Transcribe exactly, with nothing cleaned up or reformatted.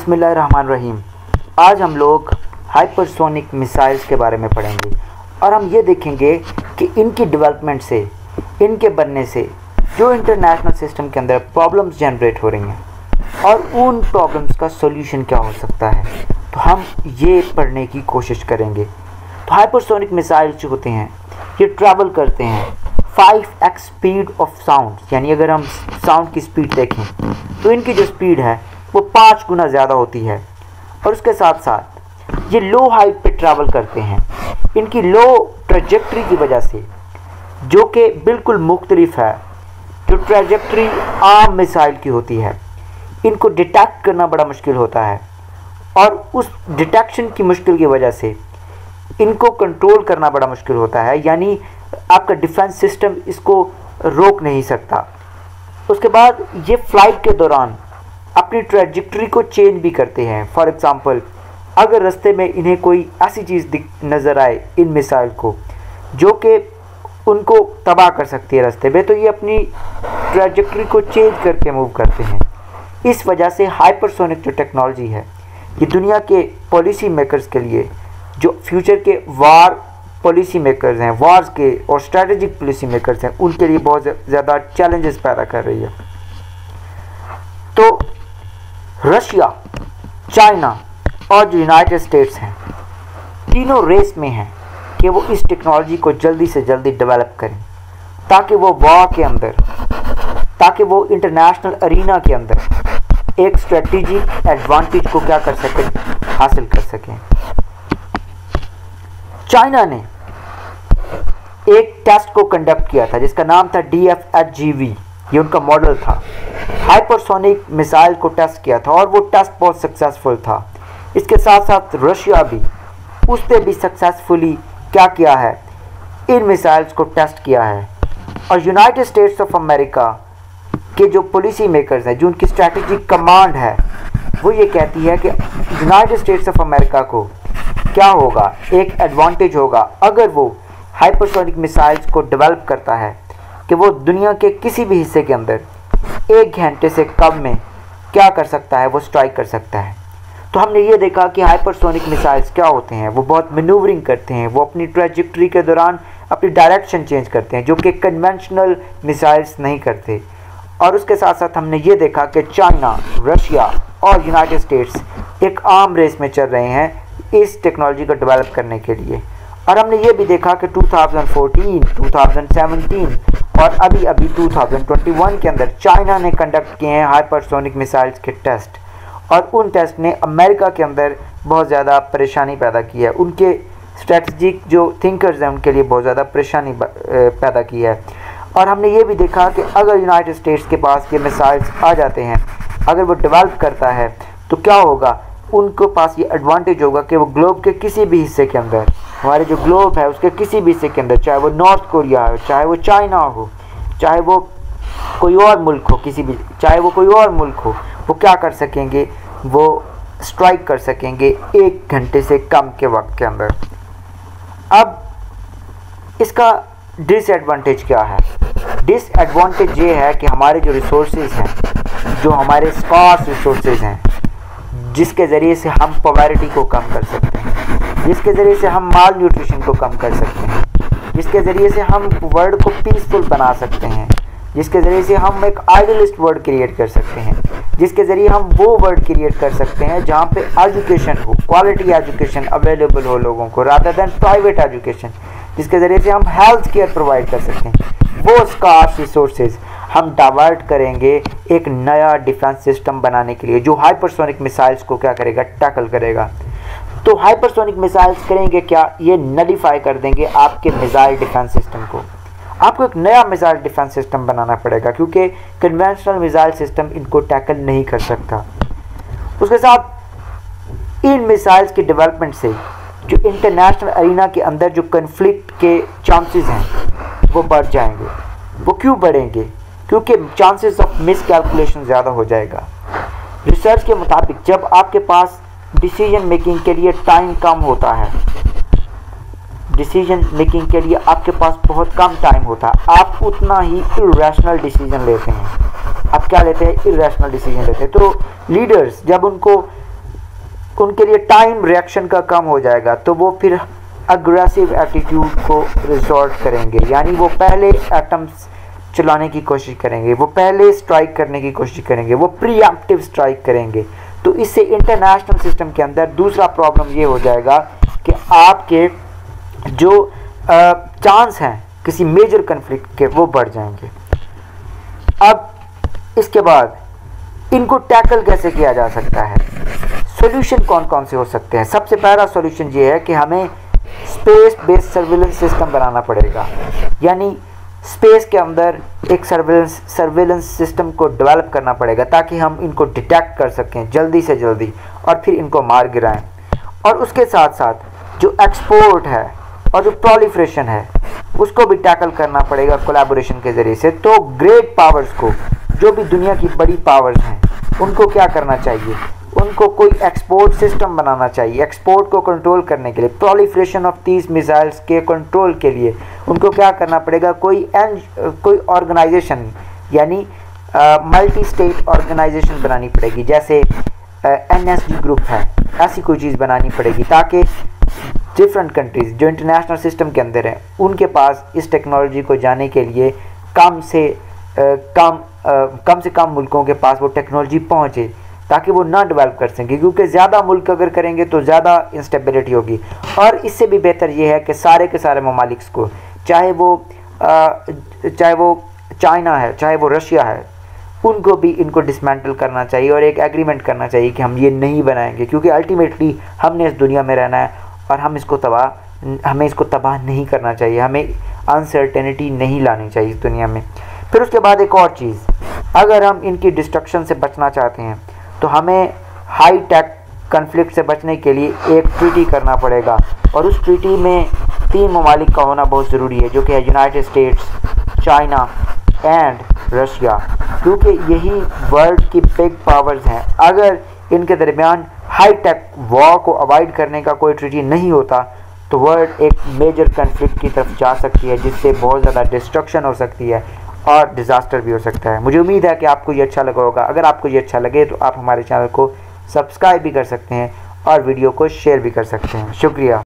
बिस्मिल्लाहिर्रहमानिर्रहीम। आज हम लोग हाइपरसोनिक मिसाइल्स के बारे में पढ़ेंगे और हम ये देखेंगे कि इनकी डेवलपमेंट से, इनके बनने से जो इंटरनेशनल सिस्टम के अंदर प्रॉब्लम्स जनरेट हो रही हैं और उन प्रॉब्लम्स का सॉल्यूशन क्या हो सकता है, तो हम ये पढ़ने की कोशिश करेंगे। तो हाइपरसोनिक मिसाइल्स जो होते हैं ये ट्रैवल करते हैं five X speed of sound, यानी अगर हम साउंड की स्पीड देखें तो इनकी जो स्पीड है वो पाँच गुना ज़्यादा होती है। और उसके साथ साथ ये लो हाइट पे ट्रैवल करते हैं। इनकी लो ट्रेजेक्ट्री की वजह से, जो कि बिल्कुल मुख्तलिफ है जो ट्रेजेक्ट्री आम मिसाइल की होती है, इनको डिटेक्ट करना बड़ा मुश्किल होता है और उस डिटेक्शन की मुश्किल की वजह से इनको कंट्रोल करना बड़ा मुश्किल होता है, यानी आपका डिफेंस सिस्टम इसको रोक नहीं सकता। उसके बाद ये फ्लाइट के दौरान अपनी ट्रेजेक्ट्री को चेंज भी करते हैं। फॉर एग्ज़ाम्पल, अगर रास्ते में इन्हें कोई ऐसी चीज़ नज़र आए इन मिसाइल को जो कि उनको तबाह कर सकती है रास्ते में, तो ये अपनी ट्रेजेक्ट्री को चेंज करके मूव करते हैं। इस वजह से हाइपरसोनिक जो टेक्नोलॉजी है ये दुनिया के पॉलिसी मेकर्स के लिए, जो फ्यूचर के वार पॉलिसी मेकर्स हैं, वार्स के और स्ट्रेटेजिक पॉलिसी मेकर्स हैं, उनके लिए बहुत ज़्यादा चैलेंजेस पैदा कर रही है। तो रशिया, चाइना और जो यूनाइटेड स्टेट्स हैं, तीनों रेस में हैं कि वो इस टेक्नोलॉजी को जल्दी से जल्दी डेवलप करें ताकि वो वॉर के अंदर, ताकि वो इंटरनेशनल अरीना के अंदर एक स्ट्रेटेजिक एडवांटेज को क्या कर सकें, हासिल कर सकें। चाइना ने एक टेस्ट को कंडक्ट किया था जिसका नाम था D F H G V, ये उनका मॉडल था। हाइपरसोनिक मिसाइल को टेस्ट किया था और वो टेस्ट बहुत सक्सेसफुल था। इसके साथ साथ रशिया भी, उसने भी सक्सेसफुली क्या किया है, इन मिसाइल्स को टेस्ट किया है। और यूनाइटेड स्टेट्स ऑफ अमेरिका के जो पॉलिसी मेकर्स हैं, जो उनकी स्ट्रैटेजिक कमांड है, वो ये कहती है कि यूनाइटेड स्टेट्स ऑफ अमेरिका को क्या होगा, एक एडवांटेज होगा अगर वो हाइपरसोनिक मिसाइल्स को डेवलप करता है कि वो दुनिया के किसी भी हिस्से के अंदर एक घंटे से कम में क्या कर सकता है, वो स्ट्राइक कर सकता है। तो हमने ये देखा कि हाइपरसोनिक मिसाइल्स क्या होते हैं, वो बहुत मैन्यूवरिंग करते हैं, वो अपनी ट्रेजेक्ट्री के दौरान अपनी डायरेक्शन चेंज करते हैं, जो कि कन्वेंशनल मिसाइल्स नहीं करते। और उसके साथ साथ हमने ये देखा कि चाइना, रशिया और यूनाइटेड स्टेट्स एक आर्म रेस में चल रहे हैं इस टेक्नोलॉजी को डेवलप करने के लिए। और हमने ये भी देखा कि two thousand fourteen, two thousand seventeen और अभी अभी टू थाउजेंड ट्वेंटी वन के अंदर चाइना ने कंडक्ट किए हैं हाइपरसोनिक मिसाइल्स के टेस्ट, और उन टेस्ट ने अमेरिका के अंदर बहुत ज़्यादा परेशानी पैदा की है। उनके स्ट्रेटजिक जो थिंकर्स हैं उनके लिए बहुत ज़्यादा परेशानी पैदा की है। और हमने ये भी देखा कि अगर यूनाइटेड स्टेट्स के पास ये मिसाइल्स आ जाते हैं, अगर वो डेवलप करता है, तो क्या होगा, उनके पास ये एडवांटेज होगा कि वो ग्लोब के किसी भी हिस्से के अंदर, हमारे जो ग्लोब है उसके किसी भी हिस्से के अंदर, चाहे वो नॉर्थ कोरिया हो, चाहे वो चाइना हो, चाहे वो कोई और मुल्क हो, किसी भी, चाहे वो कोई और मुल्क हो, वो क्या कर सकेंगे, वो स्ट्राइक कर सकेंगे एक घंटे से कम के वक्त के अंदर। अब इसका डिसएडवांटेज क्या है? डिसएडवांटेज ये है कि हमारे जो रिसोर्सेज हैं, जो हमारे स्कार्स रिसोर्सेज हैं, जिसके ज़रिए से हम पॉवर्टी को कम कर सकते हैं, जिसके ज़रिए से हम माल न्यूट्रिशन को कम कर सकते हैं, जिसके ज़रिए से हम वर्ल्ड को पीसफुल बना सकते हैं, जिसके ज़रिए से हम एक आइडियलिस्ट वर्ल्ड क्रिएट कर सकते हैं, जिसके ज़रिए हम वो वर्ल्ड क्रिएट कर सकते हैं जहाँ पे एजुकेशन हो, क्वालिटी एजुकेशन अवेलेबल हो लोगों को, रादर देन प्राइवेट एजुकेशन, जिसके ज़रिए से हम हेल्थ केयर प्रोवाइड कर सकते हैं। वो स्कार्स रिसोर्सेज हम डाइवर्ट करेंगे एक नया डिफेंस सिस्टम बनाने के लिए, जो हाइपरसोनिक मिसाइल्स को क्या करेगा, टैकल करेगा। तो हाइपरसोनिक मिसाइल्स करेंगे क्या, ये नलिफाई कर देंगे आपके मिसाइल डिफेंस सिस्टम को। आपको एक नया मिसाइल डिफेंस सिस्टम बनाना पड़ेगा क्योंकि कन्वेंशनल मिसाइल सिस्टम इनको टैकल नहीं कर सकता। उसके साथ इन मिसाइल्स की डेवलपमेंट से जो इंटरनेशनल अरीना के अंदर जो कन्फ्लिक्ट के चांसेस हैं वो बढ़ जाएंगे। वो क्यों बढ़ेंगे? क्योंकि चांसेस ऑफ मिस कैलकुलेशन ज़्यादा हो जाएगा। रिसर्च के मुताबिक जब आपके पास डिसीजन मेकिंग के लिए टाइम कम होता है, डिसीजन मेकिंग के लिए आपके पास बहुत कम टाइम होता है, आप उतना ही इरेशनल डिसीजन लेते हैं। आप क्या लेते हैं? इरेशनल डिसीजन लेते हैं। तो लीडर्स जब उनको उनके लिए टाइम रिएक्शन का कम हो जाएगा, तो वो फिर अग्रेसिव एटीट्यूड को रिजॉर्ट करेंगे, यानी वो पहले एटम्स चलाने की कोशिश करेंगे, वो पहले स्ट्राइक करने की कोशिश करेंगे, वो प्रीएम्प्टिव स्ट्राइक करेंगे। तो इससे इंटरनेशनल सिस्टम के अंदर दूसरा प्रॉब्लम ये हो जाएगा कि आपके जो चांस हैं किसी मेजर कन्फ्लिक्ट के वो बढ़ जाएंगे। अब इसके बाद इनको टैकल कैसे किया जा सकता है, सॉल्यूशन कौन कौन से हो सकते हैं। सबसे पहला सॉल्यूशन ये है कि हमें स्पेस बेस्ड सर्विलेंस सिस्टम बनाना पड़ेगा, यानी स्पेस के अंदर एक सर्विलेंस सर्विलेंस सिस्टम को डेवलप करना पड़ेगा ताकि हम इनको डिटेक्ट कर सकें जल्दी से जल्दी और फिर इनको मार गिराएं। और उसके साथ साथ जो एक्सपोर्ट है और जो प्रोलिफरेशन है उसको भी टैकल करना पड़ेगा कोलैबोरेशन के ज़रिए से। तो ग्रेट पावर्स को, जो भी दुनिया की बड़ी पावर्स हैं, उनको क्या करना चाहिए, उनको कोई एक्सपोर्ट सिस्टम बनाना चाहिए एक्सपोर्ट को कंट्रोल करने के लिए। प्रोलिफरेशन ऑफ दीज मिसाइल्स के कंट्रोल के लिए उनको क्या करना पड़ेगा, कोई एंड कोई ऑर्गेनाइजेशन यानी मल्टी स्टेट ऑर्गेनाइजेशन बनानी पड़ेगी, जैसे एन एस जी ग्रुप है, ऐसी कोई चीज़ बनानी पड़ेगी ताकि डिफरेंट कंट्रीज़ जो इंटरनेशनल सिस्टम के अंदर हैं उनके पास इस टेक्नोलॉजी को जाने के लिए कम से आ, कम आ, कम से कम मुल्कों के पास वो टेक्नोलॉजी पहुँचे ताकि वो ना डेवलप कर सकें, क्योंकि ज़्यादा मुल्क अगर करेंगे तो ज़्यादा इंस्टेबिलिटी होगी। और इससे भी बेहतर ये है कि सारे के सारे ममालिक को, चाहे वो आ, चाहे वो चाइना है, चाहे वो रशिया है, उनको भी इनको डिसमेंटल करना चाहिए और एक एग्रीमेंट करना चाहिए कि हम ये नहीं बनाएंगे, क्योंकि अल्टीमेटली हमने इस दुनिया में रहना है और हम इसको तबाह हमें इसको तबाह नहीं करना चाहिए, हमें अनसर्टेनिटी नहीं लानी चाहिए इस दुनिया में। फिर उसके बाद एक और चीज़, अगर हम इनकी डिस्ट्रक्शन से बचना चाहते हैं तो हमें हाई टेक कन्फ्लिक्ट से बचने के लिए एक ट्रीटी करना पड़ेगा, और उस ट्रीटी में तीन ममालिक का होना बहुत ज़रूरी है, जो कि है United States, China and Russia, क्योंकि यही वर्ल्ड की बिग पावर्स हैं। अगर इनके दरमियान हाई टेक वॉर को अवॉइड करने का कोई ट्रीटी नहीं होता तो वर्ल्ड एक मेजर कन्फ्लिक्ट की तरफ जा सकती है, जिससे बहुत ज़्यादा डिस्ट्रक्शन हो सकती है और डिज़ास्टर भी हो सकता है। मुझे उम्मीद है कि आपको ये अच्छा लगा होगा। अगर आपको ये अच्छा लगे तो आप हमारे चैनल को सब्सक्राइब भी कर सकते हैं और वीडियो को शेयर भी कर सकते हैं। शुक्रिया।